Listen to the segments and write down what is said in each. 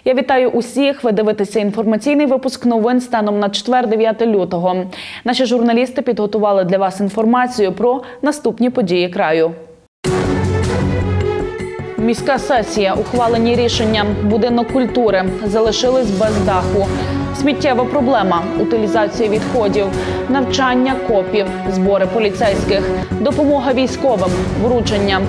Я вітаю усіх. Ви дивитеся інформаційний випуск новин станом на четвер, 9 лютого. Наші журналісти підготували для вас інформацію про наступні події краю. Міська сесія. Ухвалені рішення. Будинок культури. Залишились без даху. Сміттєва проблема. Утилізація відходів. Навчання копів. Збори поліцейських. Допомога військовим. Вручення.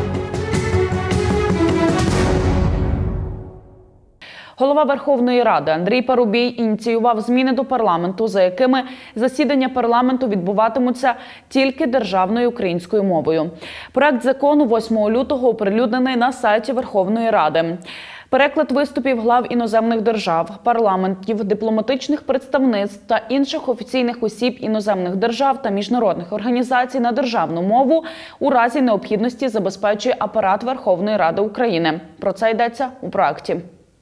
Голова Верховної Ради Андрій Парубій ініціював зміни до парламенту, за якими засідання парламенту відбуватимуться тільки державною українською мовою. Проект закону 8 лютого оприлюднений на сайті Верховної Ради. Переклад виступів глав іноземних держав, парламентів, дипломатичних представництв та інших офіційних осіб іноземних держав та міжнародних організацій на державну мову у разі необхідності забезпечує апарат Верховної Ради України. Про це йдеться у проекті.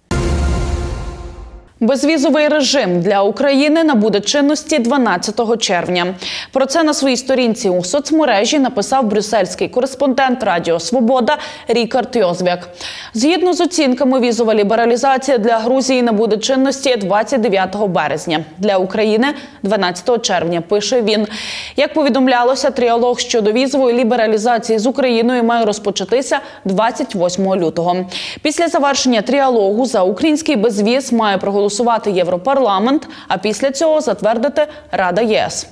Безвізовий режим для України набуде чинності 12 червня. Про це на своїй сторінці у соцмережі написав брюссельський кореспондент Радіо Свобода Рікард Йозвяк. Згідно з оцінками, візова лібералізація для Грузії набуде чинності 29 березня. Для України – 12 червня, пише він. Як повідомлялося, тріалог щодо візової лібералізації з Україною має розпочатися 28 лютого. Після завершення тріалогу за український безвіз має проголосувати Європарламент, а після цього затвердити Рада ЄС.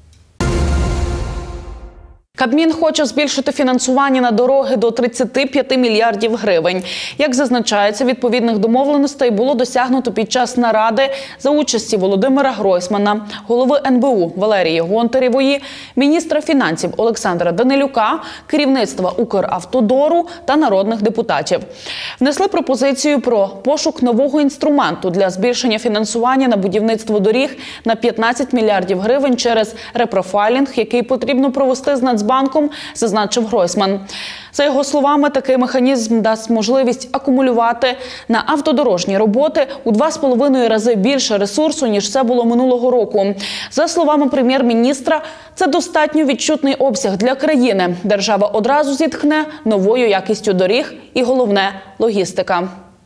Кабмін хоче збільшити фінансування на дороги до 35 мільярдів гривень. Як зазначається, відповідних домовленостей було досягнуто під час наради за участі Володимира Гройсмана, голови НБУ Валерії Гонтаревої, міністра фінансів Олександра Данилюка, керівництва Укравтодору та народних депутатів. Внесли пропозицію про пошук нового інструменту для збільшення фінансування на будівництво доріг на 15 мільярдів гривень через репрофайлінг, який потрібно провести з Нацбанком, зазначив Гройсман. За його словами, такий механізм дасть можливість акумулювати на автодорожні роботи у 2,5 рази більше ресурсу, ніж це було минулого року. За словами прем'єр-міністра, це достатньо відчутний обсяг для країни. Держава одразу зітхне новою якістю доріг і, головне, логістика.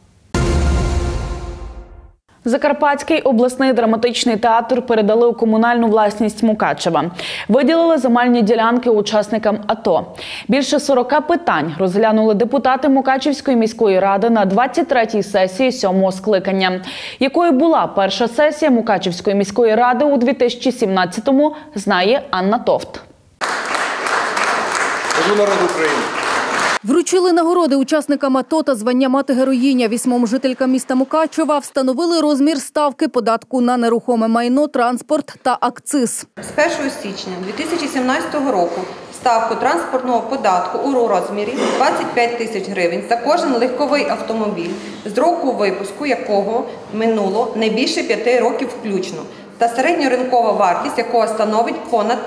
Закарпатський обласний драматичний театр передали у комунальну власність Мукачева. Виділили земельні ділянки учасникам АТО. Більше 40 питань розглянули депутати Мукачівської міської ради на 23-й сесії 7-го скликання. Якою була перша сесія Мукачівської міської ради у 2017-му, знає Анна Товт. Народ України. Вручили нагороди учасникам АТО та звання мати-героїня. 8 жителькам міста Мукачева встановили розмір ставки податку на нерухоме майно, транспорт та акциз. З 1 січня 2017 року ставку транспортного податку у розмірі 25 тисяч гривень за кожен легковий автомобіль, з року випуску якого минуло не більше 5 років включно, та середньоринкова вартість якого становить понад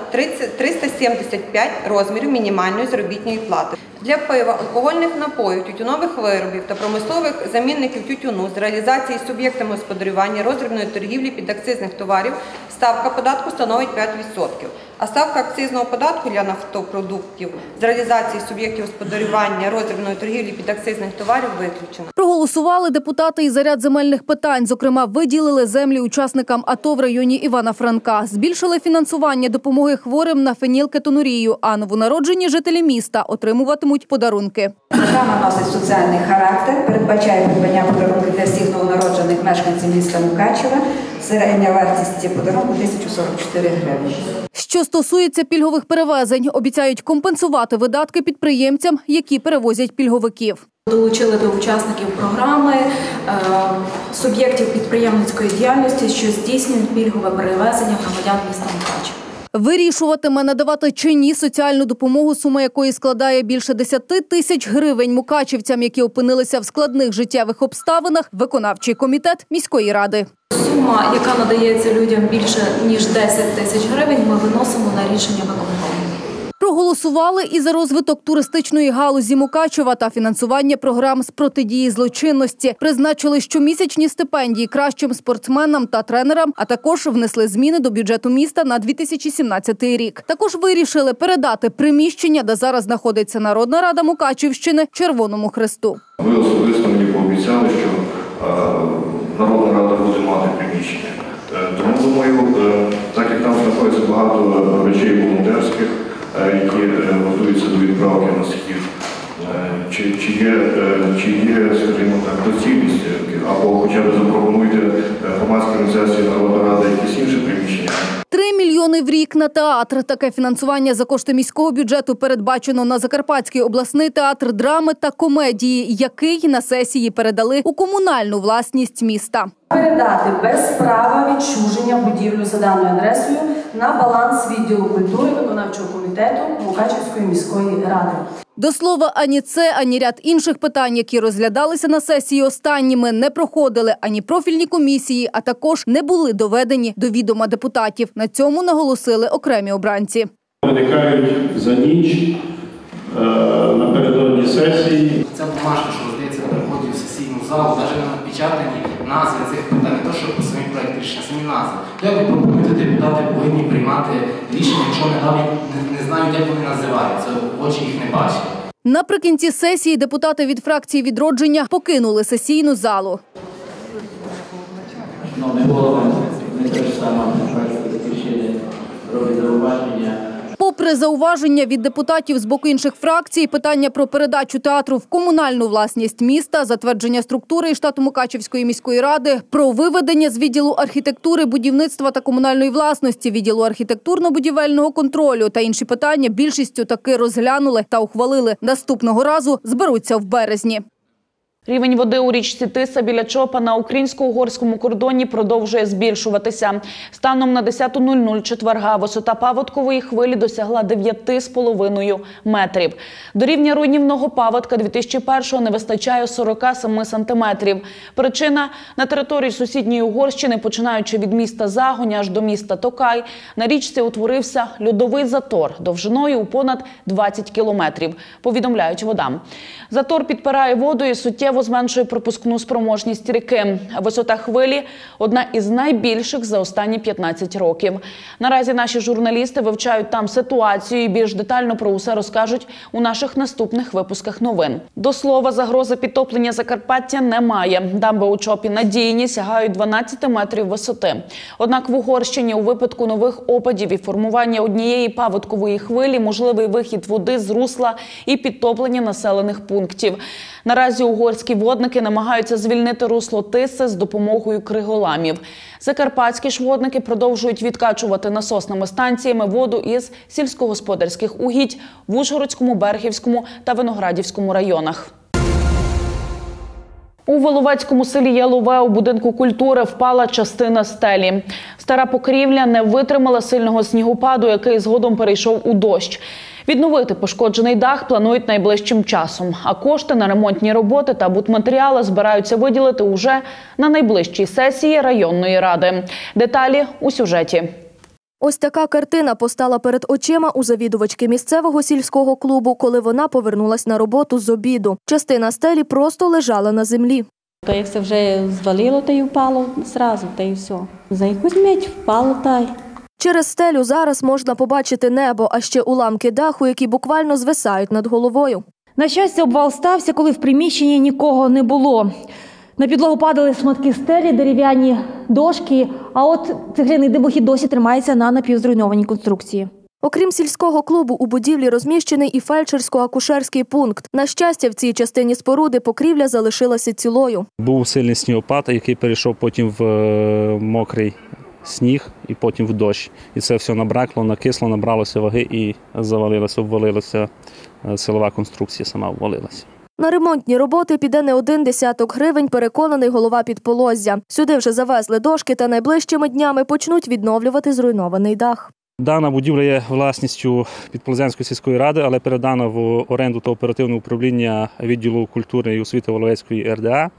375 розмірів мінімальної заробітної плати. Для пива, алкогольних напоїв, тютюнових виробів та промислових замінників тютюну з реалізації суб'єктами господарювання роздрібної торгівлі підакцизних товарів ставка податку становить 5%, а ставка акцизного податку для нафтопродуктів з реалізації суб'єктів господарювання роздрібної торгівлі підакцизних товарів виключена. Проголосували депутати і за ряд земельних питань. Зокрема, виділили землі учасникам АТО в районі Івана-Франка. Збільшили фінансування допомоги хворим на фенілкетонурію, а новонароджені жителі міста отримуватимуть подарунки. Програма носить соціальний характер, передбачає придбання подарунків для всіх новонароджених мешканців міста Мукачева. Середня вартість подарунку – 1044 гривні. Що стосується пільгових перевезень, обіцяють компенсувати видатки підприємцям, які перевозять пільговиків. Долучили до учасників програми суб'єктів підприємницької діяльності, що здійснюють пільгове перевезення громадян міста Мукачева. Вирішуватиме, надавати чи ні соціальну допомогу, сума якої складає більше 10 тисяч гривень мукачівцям, які опинилися в складних життєвих обставинах, виконавчий комітет міської ради. Сума, яка надається людям більше ніж 10 тисяч гривень, ми виносимо на рішення виконкому. Проголосували і за розвиток туристичної галузі Мукачева та фінансування програм з протидії злочинності. Призначили щомісячні стипендії кращим спортсменам та тренерам, а також внесли зміни до бюджету міста на 2017 рік. Також вирішили передати приміщення, де зараз знаходиться Народна рада Мукачівщини, Червоному Хресту. Ви особисто мені пообіцяли, що приміщення. Тому, думаю, так як там знаходиться багато речей волонтерських, які готуються до відправки на схід, чи є, скажімо так, доцільність, або хоча б запропонуйте громадській організації Народна Рада якісь інші приміщення. 3 мільйони в рік на театр. Таке фінансування за кошти міського бюджету передбачено на Закарпатський обласний театр драми та комедії, який на сесії передали у комунальну власність міста. Передати без права відчуження будівлю за даною адресою на баланс відділу культури виконавчого комітету Мукачівської міської ради. До слова, ані це, ані ряд інших питань, які розглядалися на сесії останніми, не проходили ані профільні комісії, а також не були доведені до відома депутатів. На цьому наголосили окремі обранці. Виникають за ніч напередодні сесії. Ця бумажка, що роздається при вході в сесійну залу, навіть не напечатані назви цих питань, не то, що по самій проєкт рішення, самі назви. Як ви пропонуєте, депутати повинні приймати рішення, якщо не знають, як вони називаються, очі їх не бачать. Наприкінці сесії депутати від фракції «Відродження» покинули сесійну залу. Не було не те ж саме, робить зауваження. Попри зауваження від депутатів з боку інших фракцій, питання про передачу театру в комунальну власність міста, затвердження структури і штату Мукачівської міської ради, про виведення з відділу архітектури, будівництва та комунальної власності, відділу архітектурно-будівельного контролю та інші питання більшістю таки розглянули та ухвалили. Наступного разу зберуться в березні. Рівень води у річці Тиса біля Чопа на українсько-угорському кордоні продовжує збільшуватися. Станом на 10:00 четверга висота паводкової хвилі досягла 9,5 метрів. До рівня руйнівного паводка 2001-го не вистачає 47 сантиметрів. Причина – на території сусідньої Угорщини, починаючи від міста Загоня аж до міста Токай, на річці утворився льодовий затор довжиною у понад 20 кілометрів, повідомляють вода. Затор підпирає воду і суттєво зменшує пропускну спроможність ріки. Висота хвилі – одна із найбільших за останні 15 років. Наразі наші журналісти вивчають там ситуацію і більш детально про усе розкажуть у наших наступних випусках новин. До слова, загрози підтоплення Закарпаття немає. Дамби у Чопі надійні, сягають 12 метрів висоти. Однак в Угорщині у випадку нових опадів і формування однієї паводкової хвилі можливий вихід води з русла і підтоплення населених пунктів. Наразі угорські водники намагаються звільнити русло Тиси з допомогою криголамів. Закарпатські ж водники продовжують відкачувати насосними станціями воду із сільськогосподарських угідь в Ужгородському, Берегівському та Виноградівському районах. У Воловецькому селі Ялове у будинку культури впала частина стелі. Стара покрівля не витримала сильного снігопаду, який згодом перейшов у дощ. Відновити пошкоджений дах планують найближчим часом, а кошти на ремонтні роботи та будматеріали збираються виділити уже на найближчій сесії районної ради. Деталі у сюжеті. Ось така картина постала перед очима у завідувачки місцевого сільського клубу, коли вона повернулась на роботу з обіду. Частина стелі просто лежала на землі. То як це вже звалило, то й впало зразу, та й все. За якусь мить впало та й. Через стелю зараз можна побачити небо, а ще уламки даху, які буквально звисають над головою. На щастя, обвал стався, коли в приміщенні нікого не було. На підлогу падали шматки стелі, дерев'яні дошки, а от цегляний димохід досі тримається на напівзруйнованій конструкції. Окрім сільського клубу, у будівлі розміщений і фельдшерсько-акушерський пункт. На щастя, в цій частині споруди покрівля залишилася цілою. Був сильний снігопад, який перейшов потім в мокрий сніг і потім в дощ. І це все набракло, накисло, набралося ваги і завалилося, обвалилася силова конструкція, сама обвалилася. На ремонтні роботи піде не 1 десяток гривень, переконаний голова Підполоззя. Сюди вже завезли дошки та найближчими днями почнуть відновлювати зруйнований дах. Дана будівля є власністю Підполозянської сільської ради, але передана в оренду та оперативне управління відділу культури і освіти Воловецької РДА.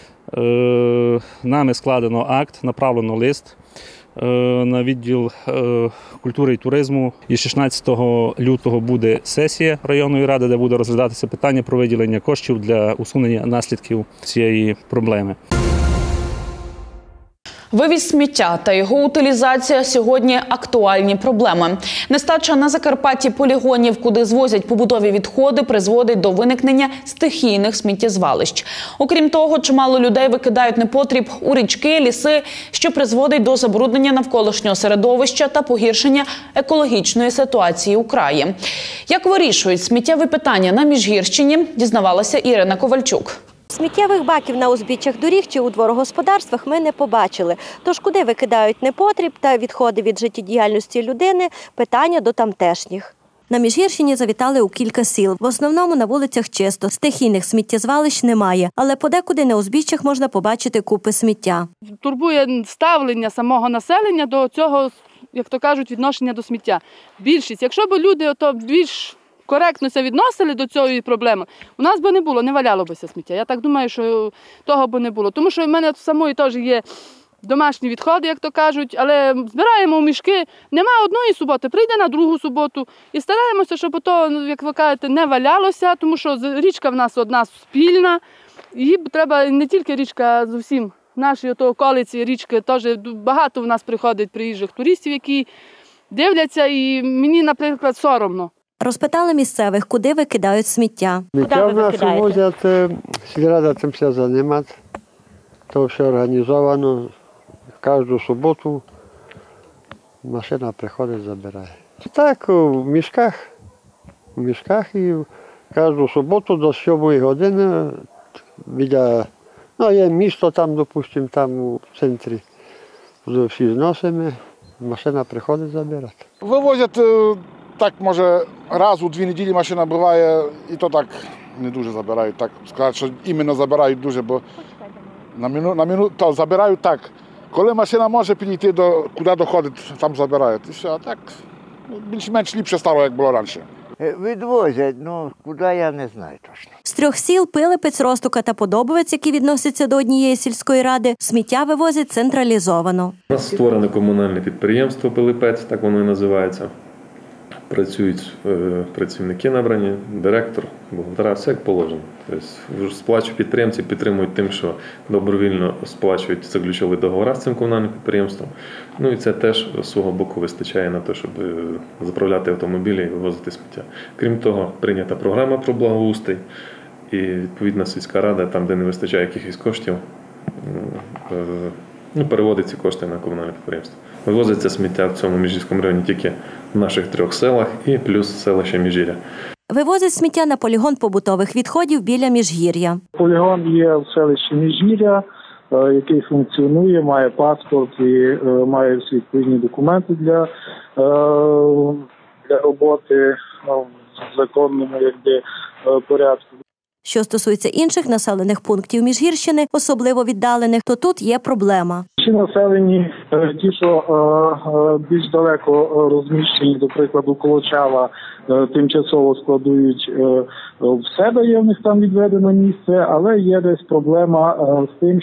Нами складено акт, направлено лист на відділ культури і туризму. І 16 лютого буде сесія районної ради, де буде розглядатися питання про виділення коштів для усунення наслідків цієї проблеми. Вивіз сміття та його утилізація – сьогодні актуальні проблеми. Нестача на Закарпатті полігонів, куди звозять побутові відходи, призводить до виникнення стихійних сміттєзвалищ. Окрім того, чимало людей викидають непотріб у річки, ліси, що призводить до забруднення навколишнього середовища та погіршення екологічної ситуації у краї. Як вирішують сміттєві питання на Міжгірщині, дізнавалася Ірина Ковальчук. Сміттєвих баків на узбіччях доріг чи у дворогосподарствах ми не побачили. Тож куди викидають непотріб та відходи від життєдіяльності людини – питання до тамтешніх. На Міжгірщині завітали у кілька сіл. В основному на вулицях чисто, стихійних сміттєзвалищ немає. Але подекуди на узбіччях можна побачити купи сміття. Турбує ставлення самого населення до цього, як то кажуть, відношення до сміття. Більшість, якщо б люди більш коректно се відносили до цієї проблеми, у нас би не було, не валяло б сміття. Я так думаю, що того б не було. Тому що в мене самої теж є домашні відходи, як то кажуть, але збираємо в мішки. Нема одної суботи, прийде на другу суботу і стараємося, щоб то, як ви кажете, не валялося, тому що річка в нас одна спільна. Її треба не тільки річка, а з усім. Наші околиці річки теж багато в нас приходить приїжджих туристів, які дивляться, і мені, наприклад, соромно. Розпитали місцевих, куди викидають сміття. Сміття в нас возять, сільрада цим все займається. То все організовано. Кожну суботу машина приходить, забирає. Так, в мішках і кожну суботу до 7 години є місто там, допустимо, там у центрі. Всі зносимо, машина приходить забирати. Вивозять, так, може, раз у 2 неділі машина буває, і то так не дуже забирають. Так сказати, що іменно забирають дуже, бо на минуту забирають так. Коли машина може підійти, куди доходить, там забирають. І все, а так більш-менш ліпше стало, як було раніше. Відвозять, куди я не знаю точно. З 3 сіл – Пилипець, Ростука та Подобовець, які відносяться до однієї сільської ради, сміття вивозять централізовано. У нас створене комунальне підприємство «Пилипець», так воно і називається. Працюють працівники набрані, директор, бухгалтера, все як положено. Тобто, підприємці підтримують тим, що добровільно сплачують, заключили договори з цим комунальним підприємством. Ну і це теж з свого боку вистачає на те, щоб заправляти автомобілі і вивозити сміття. Крім того, прийнята програма про благоустрій і відповідна сільська рада, там де не вистачає якихось коштів, переводить ці кошти на комунальне підприємство. Вивозиться сміття в цьому Міжгірському районі тільки в наших 3 селах і плюс селище Міжгір'я. Вивозять сміття на полігон побутових відходів біля Міжгір'я. Полігон є в селищі Міжгір'я, який функціонує, має паспорт і має всі відповідні документи для роботи в законному порядку. Що стосується інших населених пунктів Міжгірщини, особливо віддалених, то тут є проблема. Ті населені, ті, що більш далеко розміщені, до прикладу, Колочава, тимчасово складують в себе, є в них там відведено місце, але є десь проблема з тим,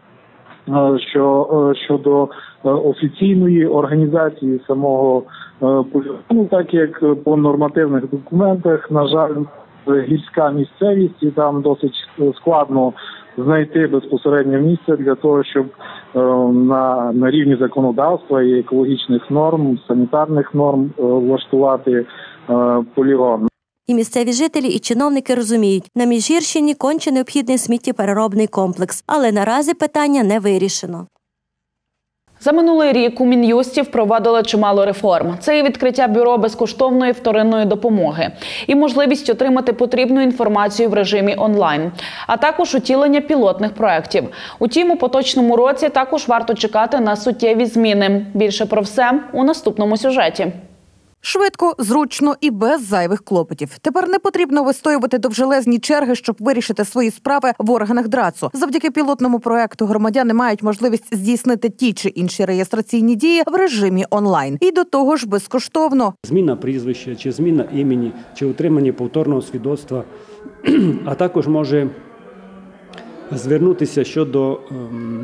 щодо офіційної організації самого полігону, так як по нормативних документах, на жаль, гірська місцевість, і там досить складно знайти безпосередньо місце для того, щоб на рівні законодавства і екологічних норм, санітарних норм влаштувати полігон. І місцеві жителі, і чиновники розуміють, на Міжгірщині конче необхідний сміттєпереробний комплекс, але наразі питання не вирішено. За минулий рік у Мін'юсті впровадили чимало реформ. Це і відкриття бюро безкоштовної вторинної допомоги, і можливість отримати потрібну інформацію в режимі онлайн, а також утілення пілотних проєктів. Утім, у поточному році також варто чекати на суттєві зміни. Більше про все у наступному сюжеті. Швидко, зручно і без зайвих клопотів. Тепер не потрібно вистоювати довжелезні черги, щоб вирішити свої справи в органах ДРАЦу. Завдяки пілотному проекту громадяни мають можливість здійснити ті чи інші реєстраційні дії в режимі онлайн. І до того ж безкоштовно. Зміна прізвища, чи зміна імені, чи отримання повторного свідоцтва, а також може звернутися щодо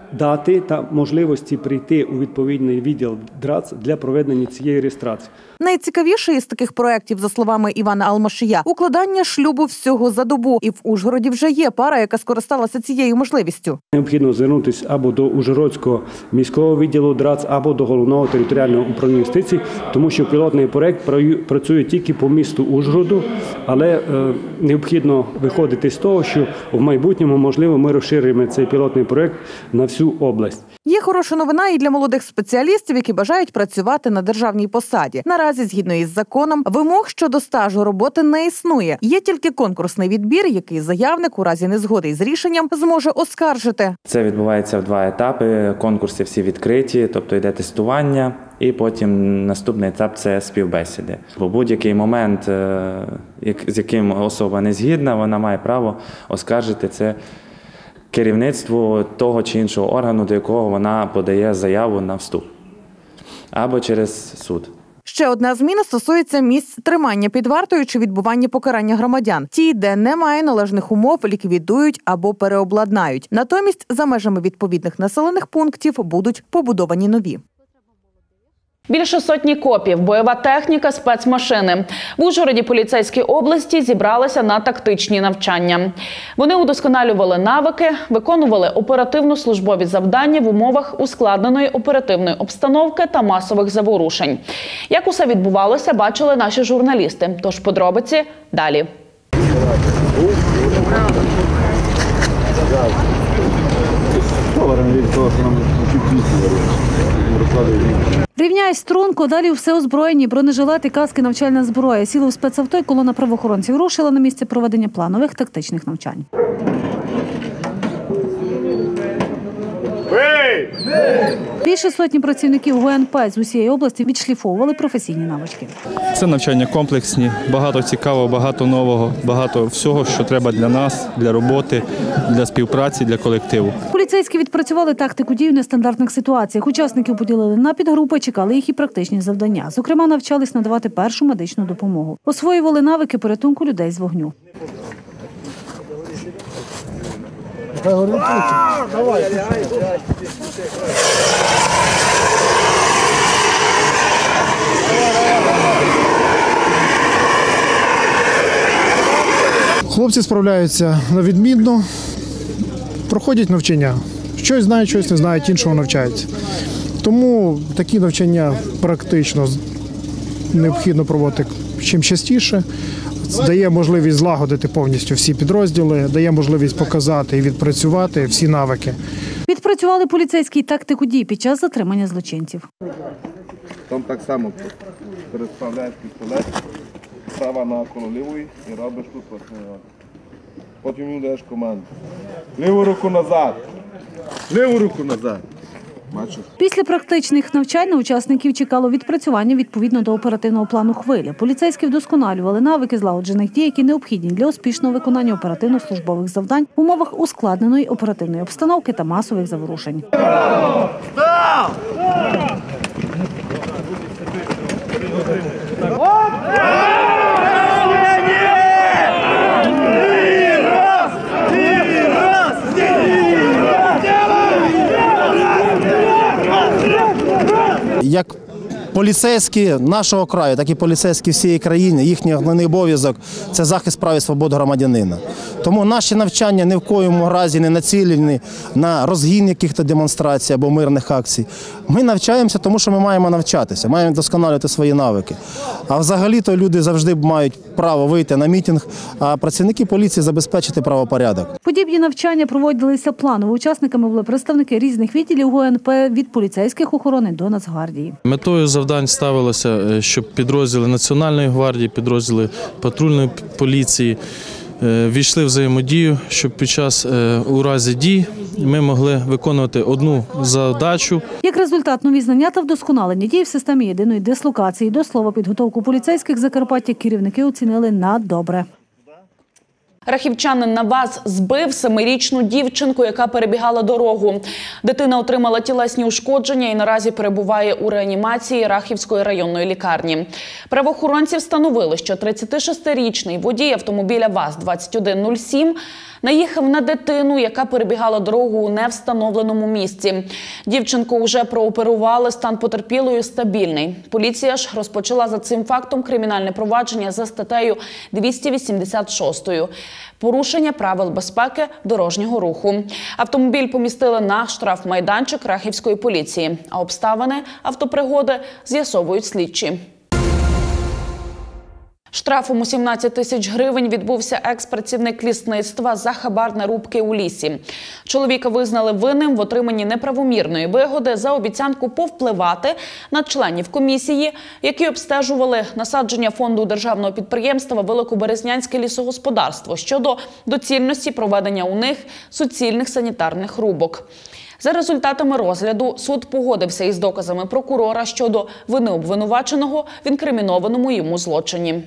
дати та можливості прийти у відповідний відділ ДРАЦ для проведення цієї реєстрації. Найцікавіше із таких проєктів, за словами Івана Алмашия, укладання шлюбу всього за добу. І в Ужгороді вже є пара, яка скористалася цією можливістю. Необхідно звернутися або до Ужгородського міського відділу ДРАЦ, або до Головного територіального управління юстиції, тому що пілотний проєкт працює тільки по місту Ужгороду, але необхідно виходити з того, що в майбутньому, можливо, ми розширюємо цей пілотний проєкт на всю область. Є хороша новина і для молодих спеціалістів, які бажають працювати на державній посаді. Наразі, згідно із законом, вимог щодо стажу роботи не існує. Є тільки конкурсний відбір, який заявник у разі незгоди із рішенням зможе оскаржити. Це відбувається в 2 етапи. Конкурси всі відкриті, тобто йде тестування, і потім наступний етап – це співбесіди. У будь-який момент, з яким особа не згідна, вона має право оскаржити це керівництву того чи іншого органу, до якого вона подає заяву на вступ, або через суд. Ще одна зміна стосується місць тримання під вартою чи відбування покарання громадян. Ті, де немає належних умов, ліквідують або переобладнають. Натомість, за межами відповідних населених пунктів будуть побудовані нові. Більше сотні копів, бойова техніка, спецмашини. В Ужгороді поліцейській області зібралися на тактичні навчання. Вони удосконалювали навики, виконували оперативно-службові завдання в умовах ускладненої оперативної обстановки та масових заворушень. Як усе відбувалося, бачили наші журналісти. Тож подробиці далі. Рівняй струнку, далі все озброєні, бронежилети, каски, навчальна зброя. Сіли в спецавто і колона правоохоронців рушила на місце проведення планових тактичних навчань. Більше сотні працівників ГУНП з усієї області відшліфовували професійні навички. Це навчання комплексні, багато цікавого, багато нового, багато всього, що треба для нас, для роботи, для співпраці, для колективу. Поліцейські відпрацювали тактику дій в нестандартних ситуаціях. Учасників поділили на підгрупи, чекали їх і практичні завдання. Зокрема, навчались надавати першу медичну допомогу. Освоювали навики порятунку людей з вогню. Хлопці справляються відмінно, проходять навчання. Щось знають, щось не знають, іншого навчаються. Тому такі навчання практично необхідно проводити чим частіше. Дає можливість злагодити повністю всі підрозділи, дає можливість показати і відпрацювати всі навики. Відпрацювали поліцейські тактику дій під час затримання злочинців. Там так само переставляєш пістолет, права навколо лівої і робиш тут посміювати. Потім їм даєш команду. Ліву руку назад! Ліву руку назад! Після практичних навчань на учасників чекало відпрацювання відповідно до оперативного плану «Хвиля». Поліцейські вдосконалювали навики злагоджених дій, які необхідні для успішного виконання оперативно-службових завдань в умовах ускладненої оперативної обстановки та масових заворушень. Як поліцейські нашого краю, так і поліцейські всієї країни, їхній головний обов'язок – це захист прав і свобод громадянина. Тому наші навчання ні в коєму разі не націлені на розгін якихось демонстрацій або мирних акцій. Ми навчаємося, тому що ми маємо навчатися, маємо вдосконалювати свої навики. А взагалі-то люди завжди мають право вийти на мітинг, а працівники поліції забезпечити правопорядок. Подібні навчання проводилися планово. Учасниками були представники різних відділів ГУНП від поліцейських охорони до Нацгвардії. Метою завдань ставилося, щоб підрозділи Національної гвардії, підрозділи патрульної поліції війшли в взаємодію, щоб під час у разі дій ми могли виконувати одну задачу. Як результат, нові знання та вдосконалення дій в системі єдиної дислокації. До слова, підготовку поліцейських Закарпаття керівники оцінили на добре. Рахівчанин на ВАЗ збив 7-річну дівчинку, яка перебігала дорогу. Дитина отримала тілесні ушкодження і наразі перебуває у реанімації Рахівської районної лікарні. Правоохоронці встановили, що 36-річний водій автомобіля ВАЗ-2107 наїхав на дитину, яка перебігала дорогу у невстановленому місці. Дівчинку вже прооперували, стан потерпілої стабільний. Поліція ж розпочала за цим фактом кримінальне провадження за статтею 286 «Порушення правил безпеки дорожнього руху». Автомобіль помістили на штрафмайданчик Рахівської поліції, а обставини автопригоди з'ясовують слідчі. Штрафом у 17 тисяч гривень відбувся екс-працівник лісництва за хабар на рубки у лісі. Чоловіка визнали винним в отриманні неправомірної вигоди за обіцянку повпливати на членів комісії, які обстежували насадження фонду державного підприємства «Великоберезнянське лісогосподарство» щодо доцільності проведення у них суцільних санітарних рубок. За результатами розгляду суд погодився із доказами прокурора щодо вини обвинуваченого в інкримінованому йому злочині.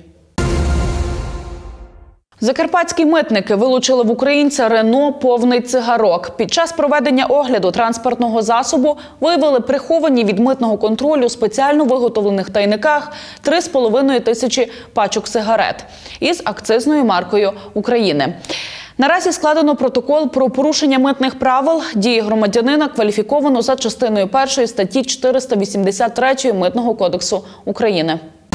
Закарпатські митники вилучили в українця Рено повний цигарок. Під час проведення огляду транспортного засобу виявили приховані від митного контролю спеціально виготовлених тайниках 3,5 тисячі пачок сигарет із акцизною маркою України. Наразі складено протокол про порушення митних правил. Дії громадянина кваліфіковано за частиною 1 статті 483 Митного кодексу України.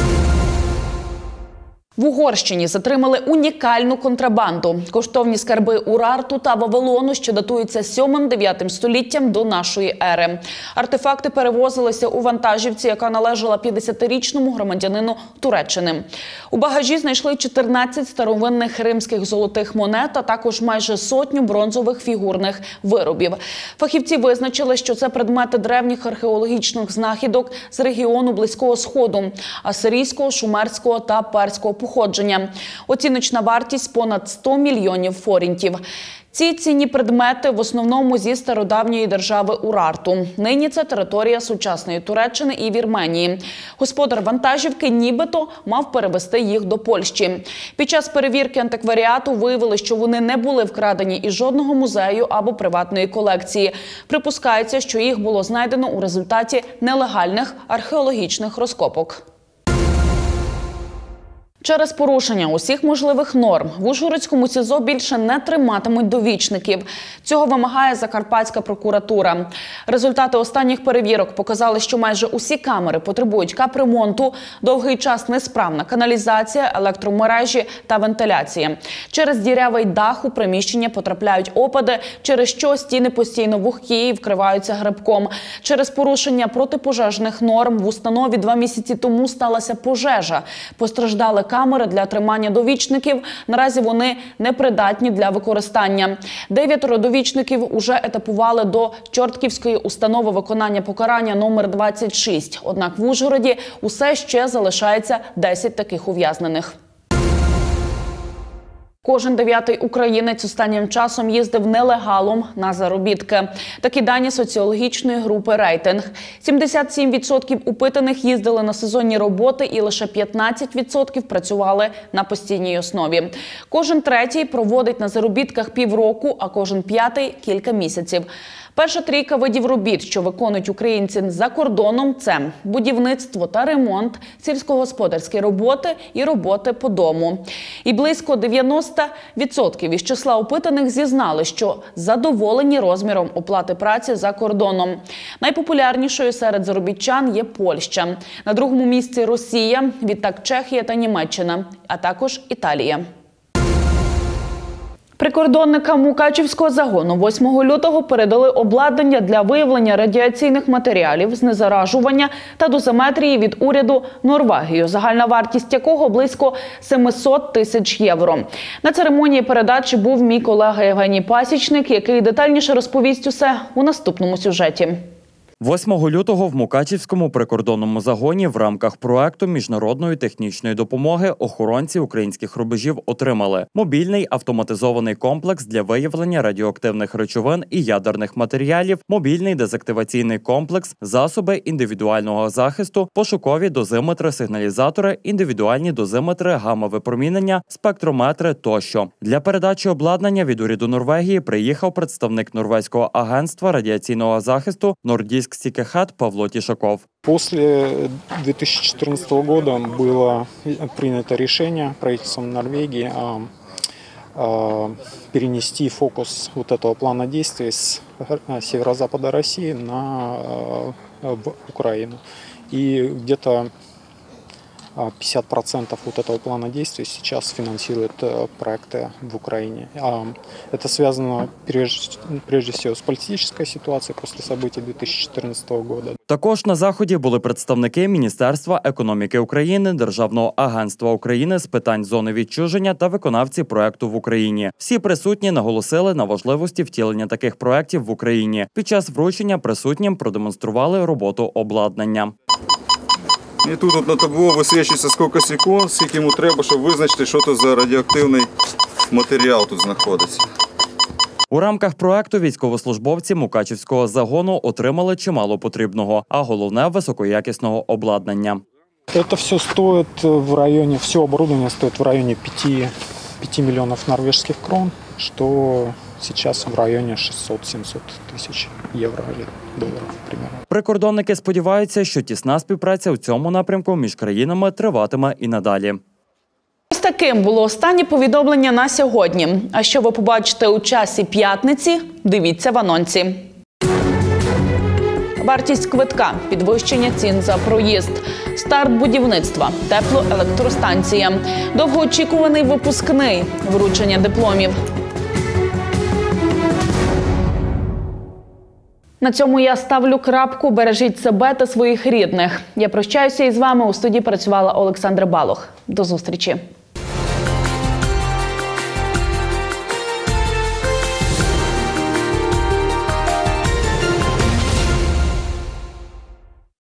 В Угорщині затримали унікальну контрабанду – коштовні скарби Урарту та Вавилону, що датуються 7-9 століттям до нашої ери. Артефакти перевозилися у вантажівці, яка належала 50-річному громадянину Туреччини. У багажі знайшли 14 старовинних римських золотих монет, а також майже 100 бронзових фігурних виробів. Фахівці визначили, що це предмети древніх археологічних знахідок з регіону Близького Сходу – асирійського, шумерського та перського походження. Оціночна вартість – понад 100 мільйонів форінтів. Ці цінні предмети в основному зі стародавньої держави Урарту. Нині це територія сучасної Туреччини і Вірменії. Господар вантажівки нібито мав перевезти їх до Польщі. Під час перевірки антикваріату виявили, що вони не були вкрадені із жодного музею або приватної колекції. Припускається, що їх було знайдено у результаті нелегальних археологічних розкопок. Через порушення усіх можливих норм в Ужгородському СІЗО більше не триматимуть довічників. Цього вимагає Закарпатська прокуратура. Результати останніх перевірок показали, що майже усі камери потребують капремонту, довгий час несправна каналізація, електромережі та вентиляція. Через дірявий дах у приміщення потрапляють опади, через що стіни постійно вогкі і вкриваються грибком. Через порушення протипожежних норм в установі 2 місяці тому сталася пожежа. Постраждали камери для тримання довічників. Наразі вони непридатні для використання. 9 довічників уже етапували до Чортківської установи виконання покарання номер 26. Однак в Ужгороді усе ще залишається 10 таких ув'язнених. Кожен 9-й українець останнім часом їздив нелегалом на заробітки. Такі дані соціологічної групи «Рейтинг». 77% опитаних їздили на сезонні роботи і лише 15% працювали на постійній основі. Кожен 3-й проводить на заробітках півроку, а кожен 5-й – кілька місяців. Перша трійка видів робіт, що виконують українці за кордоном – це будівництво та ремонт, сільськогосподарські роботи і роботи по дому. І близько 90% із числа опитаних зізнали, що задоволені розміром оплати праці за кордоном. Найпопулярнішою серед заробітчан є Польща. На другому місці – Росія, відтак Чехія та Німеччина, а також Італія. Прикордонникам Мукачівського загону 8 лютого передали обладнання для виявлення радіаційних матеріалів, знезаражування та дозиметрії від уряду Норвегії, загальна вартість якого близько 700 тисяч євро. На церемонії передачі був мій колега Євгеній Пасічник, який детальніше розповість усе у наступному сюжеті. 8 лютого в Мукачівському прикордонному загоні в рамках проекту міжнародної технічної допомоги охоронці українських рубежів отримали мобільний автоматизований комплекс для виявлення радіоактивних речовин і ядерних матеріалів, мобільний дезактиваційний комплекс, засоби індивідуального захисту, пошукові дозиметри, сигналізатори, індивідуальні дозиметри, гамма-випромінення, спектрометри тощо. Для передачі обладнання від уряду Норвегії приїхав представник Норвезького агентства радіаційного захисту «Нордійськ Сікехат» Павло Тишаков. После 2014 года было принято решение правительством Норвегии о перенести фокус вот этого плана действий с северо-запада России в Украину. И где-то 50% вот этого плана действий сейчас финансирует проекты в Украине. Это связано прежде всего с политической ситуацией после событий 2014 года. Також на заході були представники Міністерства економіки України, Державного агентства України з питань зони відчуження та виконавці проекту в Україні. Всі присутні наголосили на важливості втілення таких проектів в Україні. Під час вручення присутнім продемонстрували роботу обладнання. І тут на табло висвічується скільки секунд, скільки йому треба, щоб визначити, що це за радіоактивний матеріал тут знаходиться. У рамках проекту військовослужбовці Мукачівського загону отримали чимало потрібного, а головне – високоякісного обладнання. Это все стоит в районе, все оборудование стоит в районе 5 миллионов норвежских крон, что сейчас в районе 600-700 тысяч евро или долларов, примерно. Прикордонники сподіваються, що тісна співпраця у цьому напрямку між країнами триватиме і надалі. Ось таким було останнє повідомлення на сьогодні. А що ви побачите у часі п'ятниці, дивіться в анонсі. Вартість квитка, підвищення цін за проїзд, старт будівництва, теплоелектростанція, довгоочікуваний випускний, вручення дипломів. На цьому я ставлю крапку. Бережіть себе та своїх рідних. Я прощаюся із вами. У студії працювала Олександра Балох. До зустрічі.